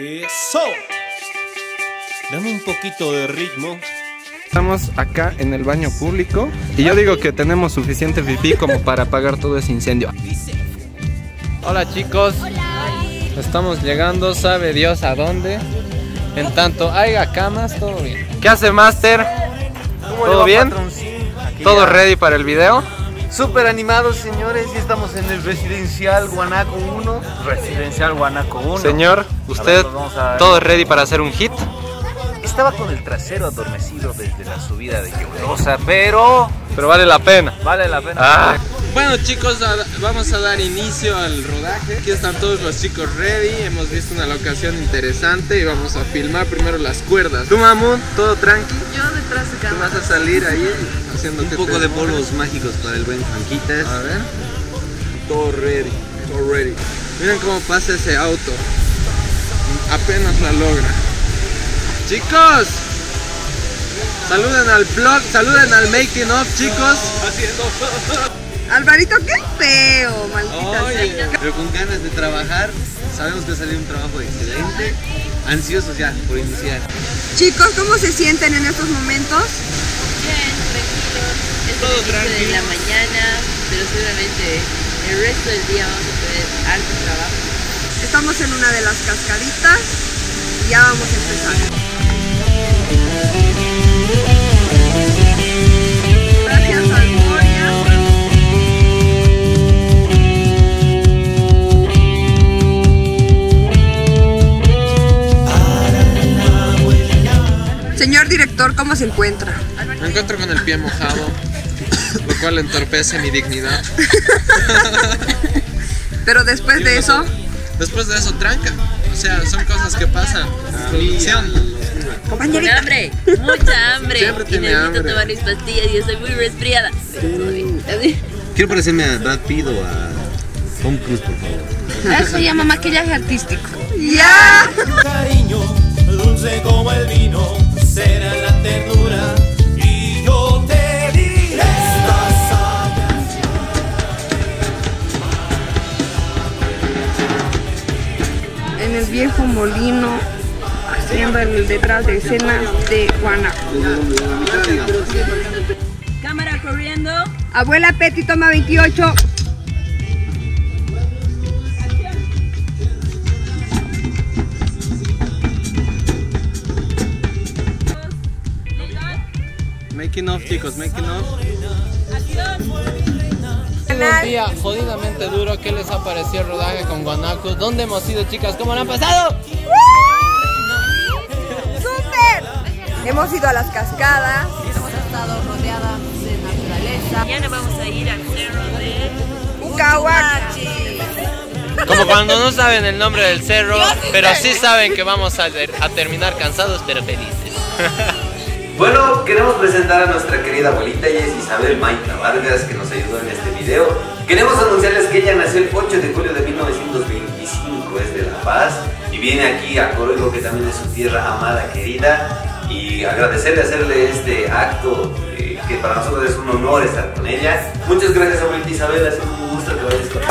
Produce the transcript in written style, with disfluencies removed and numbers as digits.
Eso. Dame un poquito de ritmo. Estamos acá en el baño público y yo digo que tenemos suficiente pipí como para apagar todo ese incendio. Hola chicos. Hola. Estamos llegando, sabe Dios a dónde. En tanto haya camas, todo bien. ¿Qué hace Master? ¿Todo bien? ¿Todo ready para el video? Súper animados, señores, y estamos en el Residencial Guanaco 1. Residencial Guanaco 1. Señor, ¿usted todo ready para hacer un hit? Estaba con el trasero adormecido desde la subida de Quebrosa, pero vale la pena. vale la pena. Ah. Bueno chicos, vamos a dar inicio al rodaje. Aquí están todos los chicos ready. Hemos visto una locación interesante y vamos a filmar primero las cuerdas. ¿Tú, Mamun? ¿Todo tranqui? Yo detrás de ¿Tú cámara. vas a salir ahí haciendo Un poco de polvos mágicos para el buen Franquitas. A ver. Todo ready, todo ready. Miren cómo pasa ese auto. Apenas la logra. Chicos, saluden al vlog, saluden al making of, chicos. Alvarito, qué feo, maldita Oye, sea. Pero con ganas de trabajar, sabemos que ha salido un trabajo excelente. Ansiosos ya por iniciar. Chicos, ¿cómo se sienten en estos momentos? Bien, tranquilos. Es Todo el inicio de tranquilo. la mañana, pero seguramente el resto del día vamos a tener harto trabajo. Estamos en una de las cascaditas y ya vamos a empezar. Gracias, Almoria. Señor director, ¿cómo se encuentra? Me encuentro con el pie mojado, lo cual entorpece mi dignidad. Pero después de eso, Después de eso, tranca. O sea, son cosas que pasan. Producción. Con compañerita. hambre, mucha hambre. Siempre Y tiene necesito hambre. tomar mis pastillas y estoy muy resfriada. Quiero parecerme a Brad Pitt o a Tom Cruise, por favor. Eso se llama maquillaje artístico. ¡Ya! Cariño, dulce como el vino, será la ternura. Y yo te diré. En el viejo molino, haciendo el detrás de escenas de Guanaco. Cámara corriendo. Abuela Petty toma 28. Making of, chicos, making of. Canal. Un día jodidamente duro. ¿Qué les ha parecido el rodaje con Guanaco? ¿Dónde hemos ido, chicas? ¿Cómo lo han pasado? ¡Súper! Hemos ido a las cascadas. Hemos estado rodeadas de naturaleza. Mañana vamos a ir al cerro de Ucahuaca. Como cuando no saben el nombre del cerro, pero sí saben que vamos a terminar cansados pero felices. Bueno, queremos presentar a nuestra querida abuelita, ella es Isabel Maita Vargas, que nos ayudó en este video. Queremos anunciarles que ella nació el 8 de julio de 1925, es de La Paz, y viene aquí a Coroico, que también es su tierra amada, querida, y agradecerle, hacerle este acto, que para nosotros es un honor estar con ella. Muchas gracias, abuelita Isabel, ha sido un gusto que vayas con